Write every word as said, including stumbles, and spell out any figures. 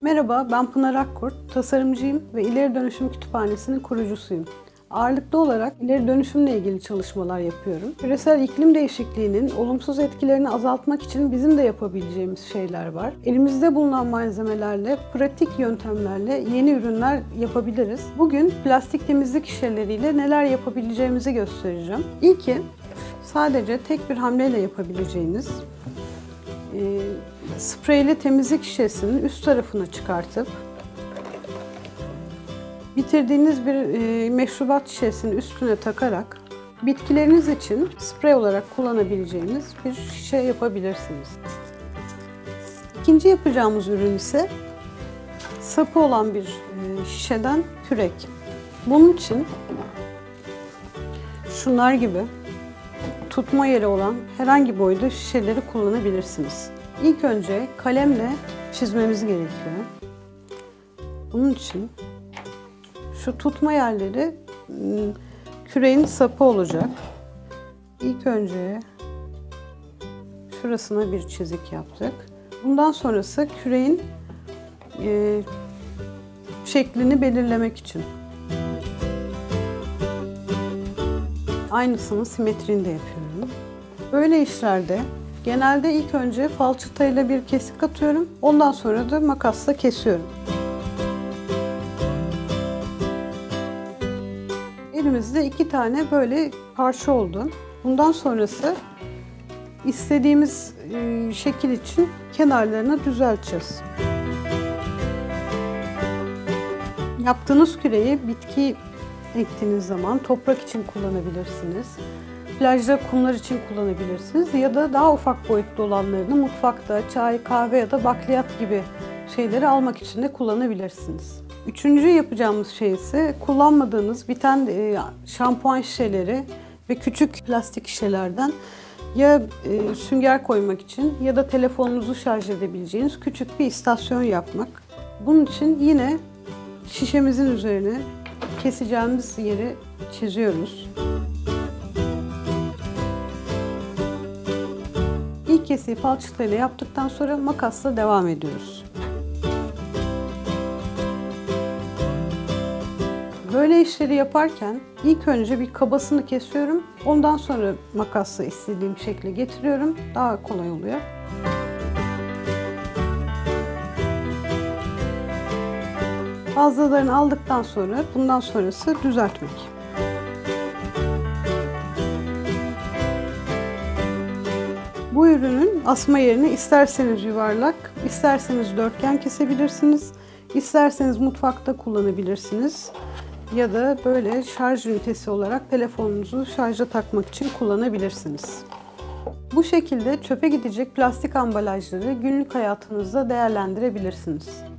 Merhaba, ben Pınar Akkurt, tasarımcıyım ve İleri Dönüşüm Kütüphanesi'nin kurucusuyum. Ağırlıklı olarak ileri dönüşümle ilgili çalışmalar yapıyorum. Küresel iklim değişikliğinin olumsuz etkilerini azaltmak için bizim de yapabileceğimiz şeyler var. Elimizde bulunan malzemelerle, pratik yöntemlerle yeni ürünler yapabiliriz. Bugün plastik temizlik şişeleriyle neler yapabileceğimizi göstereceğim. İlki, sadece tek bir hamleyle yapabileceğiniz e, spreyli temizlik şişesinin üst tarafını çıkartıp bitirdiğiniz bir e, meşrubat şişesinin üstüne takarak bitkileriniz için sprey olarak kullanabileceğiniz bir şişe yapabilirsiniz. İkinci yapacağımız ürün ise sapı olan bir e, şişeden kürek. Bunun için şunlar gibi tutma yeri olan herhangi boyda şişeleri kullanabilirsiniz. İlk önce kalemle çizmemiz gerekiyor. Bunun için şu tutma yerleri küreğin sapı olacak. İlk önce şurasına bir çizik yaptık. Bundan sonrası küreğin e, şeklini belirlemek için. Aynısını simetriğini de yapıyorum. Böyle işlerde genelde ilk önce falçatayla bir kesik atıyorum. Ondan sonra da makasla kesiyorum. Elimizde iki tane böyle parça oldu. Bundan sonrası istediğimiz şekil için kenarlarını düzelteceğiz. Yaptığınız küreyi bitki ektiğiniz zaman toprak için kullanabilirsiniz. Plajda kumlar için kullanabilirsiniz ya da daha ufak boyutlu olanlarını mutfakta çay, kahve ya da bakliyat gibi şeyleri almak için de kullanabilirsiniz. Üçüncü yapacağımız şey ise kullanmadığınız biten şampuan şişeleri ve küçük plastik şişelerden ya sünger koymak için ya da telefonunuzu şarj edebileceğiniz küçük bir istasyon yapmak. Bunun için yine şişemizin üzerine keseceğimiz yeri çiziyoruz. İlk kesiyi falçatayla yaptıktan sonra makasla devam ediyoruz. Böyle işleri yaparken ilk önce bir kabasını kesiyorum. Ondan sonra makasla istediğim şekle getiriyorum. Daha kolay oluyor. Fazlalarını aldıktan sonra bundan sonrası düzeltmek. Bu ürünün asma yerini isterseniz yuvarlak, isterseniz dörtgen kesebilirsiniz, isterseniz mutfakta kullanabilirsiniz ya da böyle şarj ünitesi olarak telefonunuzu şarja takmak için kullanabilirsiniz. Bu şekilde çöpe gidecek plastik ambalajları günlük hayatınızda değerlendirebilirsiniz.